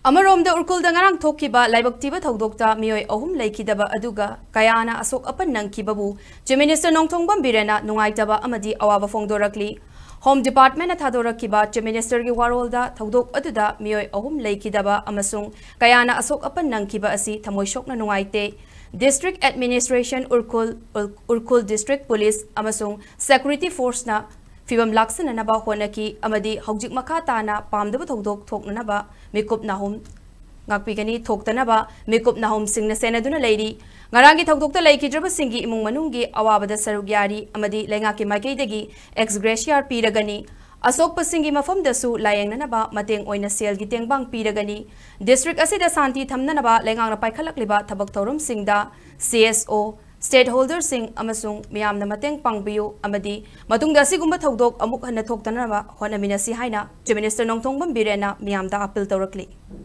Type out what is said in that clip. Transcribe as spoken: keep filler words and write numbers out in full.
Amarom da Ukhrul da ngarang thokiba laibaktiba Thoudokta mioi ahum Leikhidraba aduga kayana asok apan nangkibabu Chief Minister Nongthongbam Birena nungaitaba amadi awaba fongdorakli Home Department na thadorakiba Chief Minister gi warolda Thoudok aduda mioi ahum Leikhidraba amasung kayana asok apan nangkiba asi thamoishok na nungaite District Administration Ukhrul Ukhrul District Police amasung Security Force na Fibam laksan na ba honaki amadi haujik makata na pamdaba Thoudok thok na ba mikup nahum ngakpigani thokta na ba mikup nahum sing na senaduna leiri ngarangi Thoudokta Leikhidraba singi imung manunggi awabada sarugyari amadi lengaki maikaidagi Ex-Gratia Peeragani asok pasingi mafam dasu layeng na ba mateng oina sel gi tengbang Peeragani district asida santi thamna na ba lengang na paikhalakliba thabak thorum singda C S O Stakeholder sing amasung miyam na mateng pangbiyo amadi matungda sigumba Thoudok amuk hanna thoktanaba honaminasi haina Chief Minister Nongthongbam Birena miyam da appeal tawrakli